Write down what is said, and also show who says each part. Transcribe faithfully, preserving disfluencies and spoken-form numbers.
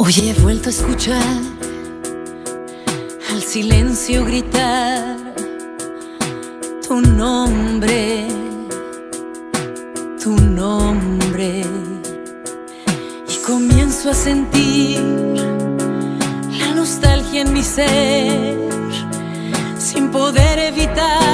Speaker 1: Hoy he vuelto a escuchar al silencio gritar tu nombre, tu nombre, y comienzo a sentir la nostalgia en mi ser, sin poder evitar